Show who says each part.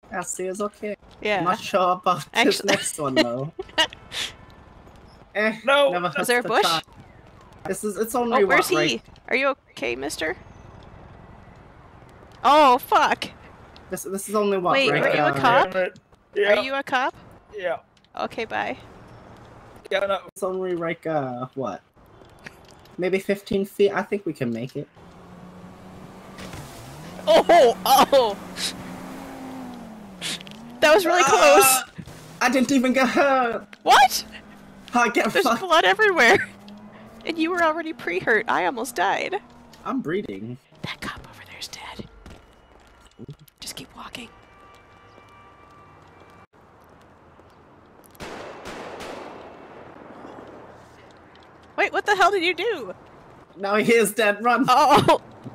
Speaker 1: Cassie is okay.
Speaker 2: Yeah.
Speaker 1: I'm not sure about this next one though.
Speaker 3: No!
Speaker 1: Never
Speaker 2: Is there a
Speaker 1: hurts to
Speaker 2: bush?
Speaker 1: try. It's only
Speaker 2: Oh, where's
Speaker 1: what,
Speaker 2: he?
Speaker 1: right?
Speaker 2: Are you okay, mister? Oh, fuck.
Speaker 1: This is only what,
Speaker 2: Wait,
Speaker 1: right?
Speaker 2: are you a cop?
Speaker 3: Yeah.
Speaker 2: Are you a cop?
Speaker 3: Yeah.
Speaker 2: Okay, bye.
Speaker 3: Yeah, no.
Speaker 1: It's only like what? Maybe 15 feet. I think we can make it.
Speaker 2: Oh! Oh! That was really close!
Speaker 1: I didn't even get hurt!
Speaker 2: What?
Speaker 1: I get
Speaker 2: There's
Speaker 1: fucked.
Speaker 2: blood everywhere! And you were already pre-hurt. I almost died.
Speaker 1: I'm breathing.
Speaker 2: That cop over there's dead. Just keep walking. Wait, what the hell did you do?
Speaker 1: Now he is dead. Run!
Speaker 2: Oh!